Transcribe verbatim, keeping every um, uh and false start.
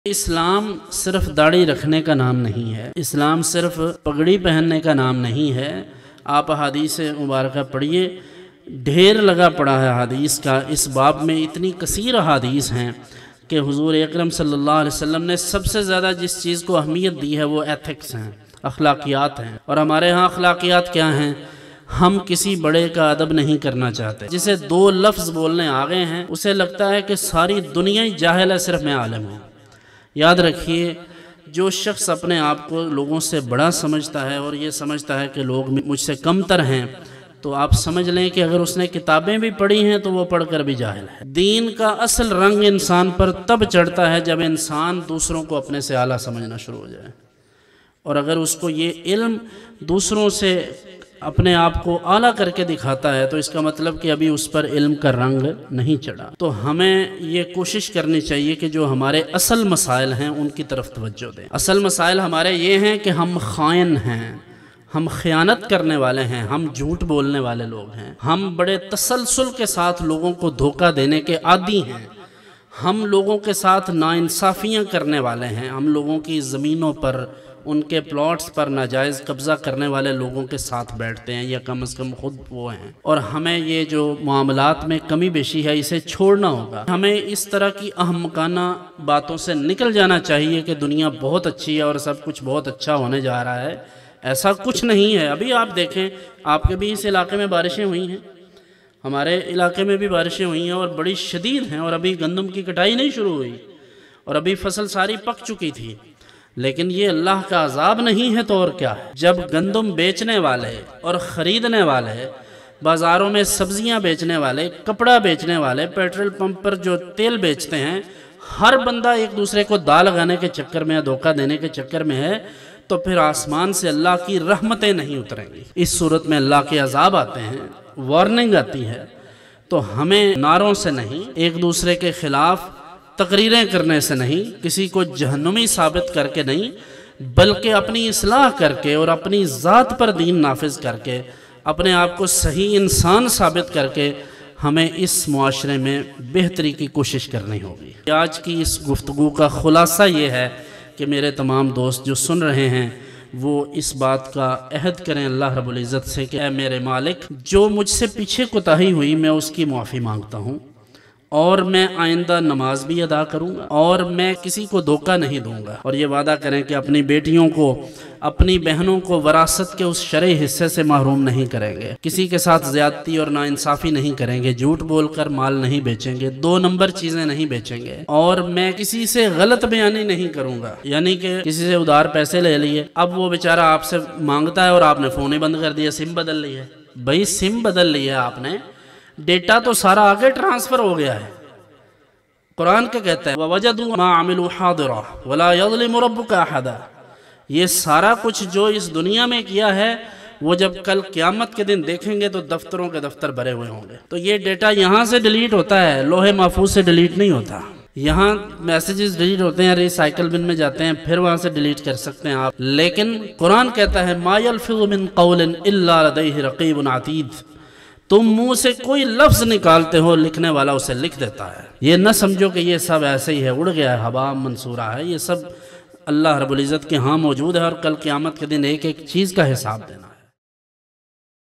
اسلام صرف داڑھی رکھنے کا نام نہیں ہے، اسلام صرف پگڑی پہننے کا نام نہیں ہے۔ آپ حدیث مبارکہ پڑھیے، ڈھیر لگا پڑا ہے حدیث کا، اس باب میں اتنی کثیر حدیث ہیں کہ حضور اکرم صلی اللہ علیہ وسلم نے سب سے زیادہ جس چیز کو اہمیت دی ہے وہ ایتھکس ہیں، اخلاقیات ہیں۔ اور ہمارے ہاں اخلاقیات کیا ہیں؟ ہم کسی بڑے کا ادب نہیں کرنا چاہتے۔ جسے دو لفظ بولنے آ گئے ہیں اسے لگتا ہے کہ ساری دنیا ہی جاہل ہے، صرف میں عالم ہوں۔ یاد رکھیے، جو شخص اپنے آپ کو لوگوں سے بڑا سمجھتا ہے اور یہ سمجھتا ہے کہ لوگ مجھ سے کم تر ہیں، تو آپ سمجھ لیں کہ اگر اس نے کتابیں بھی پڑھی ہیں تو وہ پڑھ کر بھی جاہل ہے۔ دین کا اصل رنگ انسان پر تب چڑھتا ہے جب انسان دوسروں کو اپنے سے اعلیٰ سمجھنا شروع ہو جائے، اور اگر اس کو یہ علم دوسروں سے اپنے آپ کو اعلیٰ کر کے دکھاتا ہے تو اس کا مطلب کہ ابھی اس پر علم کا رنگ نہیں چڑھا۔ تو ہمیں یہ کوشش کرنی چاہیے کہ جو ہمارے اصل مسائل ہیں ان کی طرف توجہ دیں۔ اصل مسائل ہمارے یہ ہیں کہ ہم خائن ہیں، ہم خیانت کرنے والے ہیں، ہم جھوٹ بولنے والے لوگ ہیں، ہم بڑے تسلسل کے ساتھ لوگوں کو دھوکہ دینے کے عادی ہیں، ہم لوگوں کے ساتھ ناانصافیاں کرنے والے ہیں، ہم لوگوں کی زمینوں پر، ان کے پلاٹس پر ناجائز قبضہ کرنے والے لوگوں کے ساتھ بیٹھتے ہیں، یا کم از کم خود وہ ہیں۔ اور ہمیں یہ جو معاملات میں کمی بیشی ہے اسے چھوڑنا ہوگا۔ ہمیں اس طرح کی احمقانہ باتوں سے نکل جانا چاہیے کہ دنیا بہت اچھی ہے اور سب کچھ بہت اچھا ہونے جا رہا ہے۔ ایسا کچھ نہیں ہے۔ ابھی آپ دیکھیں، آپ کے بھی اس علاقے میں بارشیں ہوئی ہیں، ہمارے علاقے میں بھی بارشیں ہوئی ہیں اور بڑی شدید ہیں، اور ابھی گندم کی کٹائی نہیں شروع ہوئی اور ابھی فصل ساری پک چکی تھی، لیکن یہ اللہ کا عذاب نہیں ہے تو اور کیا ہے؟ جب گندم بیچنے والے اور خریدنے والے، بازاروں میں سبزیاں بیچنے والے، کپڑا بیچنے والے، پیٹرول پمپ پر جو تیل بیچتے ہیں، ہر بندہ ایک دوسرے کو دا لگانے کے چکر میں یا دھوکہ دینے کے چکر میں ہے، تو پھر آسمان سے اللہ کی رحمتیں نہیں اتریں گی، اس صورت میں اللہ کے عذاب آتے ہیں، وارننگ آتی ہے۔ تو ہمیں نعروں سے نہیں، ایک دوسرے کے خلاف تقریریں کرنے سے نہیں، کسی کو جہنمی ثابت کر کے نہیں، بلکہ اپنی اصلاح کر کے اور اپنی ذات پر دین نافذ کر کے، اپنے آپ کو صحیح انسان ثابت کر کے ہمیں اس معاشرے میں بہتری کی کوشش کرنی ہوگی۔ آج کی اس گفتگو کا خلاصہ یہ ہے کہ میرے تمام دوست جو سن رہے ہیں وہ اس بات کا عہد کریں اللہ رب العزت سے کہ اے میرے مالک، جو مجھ سے پیچھے کوتاہی ہوئی میں اس کی معافی مانگتا ہوں، اور میں آئندہ نماز بھی ادا کروں گا، اور میں کسی کو دھوکہ نہیں دوں گا۔ اور یہ وعدہ کریں کہ اپنی بیٹیوں کو، اپنی بہنوں کو وراثت کے اس شرعی حصے سے محروم نہیں کریں گے، کسی کے ساتھ زیادتی اور ناانصافی نہیں کریں گے، جھوٹ بول کر مال نہیں بیچیں گے، دو نمبر چیزیں نہیں بیچیں گے، اور میں کسی سے غلط بیانی نہیں کروں گا، یعنی کہ کسی سے ادھار پیسے لے لیے، اب وہ بیچارہ آپ سے مانگتا ہے اور آپ نے فون ہی بند کر دیا، سم بدل لی ہے۔ بھائی سم بدل لیا آپ نے، ڈیٹا تو سارا آگے ٹرانسفر ہو گیا ہے۔ قرآن کیا کہتا ہے؟ وَوَجَدُوا مَا عَمِلُوا حَاضِرًا وَلَا يَظْلِمُ رَبُّكَ أَحَدًا۔ یہ سارا کچھ جو اس دنیا میں کیا ہے وہ جب کل قیامت کے دن دیکھیں گے تو دفتروں کے دفتر بھرے ہوئے ہوں گے۔ تو یہ ڈیٹا یہاں سے ڈیلیٹ ہوتا ہے، لوہے محفوظ سے ڈیلیٹ نہیں ہوتا۔ یہاں میسیجز ڈیلیٹ ہوتے ہیں، ریسائیکل بن میں جاتے ہیں، پھر وہاں سے ڈیلیٹ کر سکتے ہیں آپ، لیکن قرآن کہتا ہے مَا يَلْفِظُ مِن قَوْلٍ إِلَّا لَدَيْهِ رَقِيبٌ عَتِيدٌ۔ تم منہ سے کوئی لفظ نکالتے ہو، لکھنے والا اسے لکھ دیتا ہے۔ یہ نہ سمجھو کہ یہ سب ایسے ہی ہے، اڑ گیا ہے، ہوا منصورہ ہے، یہ سب اللہ رب العزت کے ہاں موجود ہے، اور کل قیامت کے دن ایک ایک چیز کا حساب دینا۔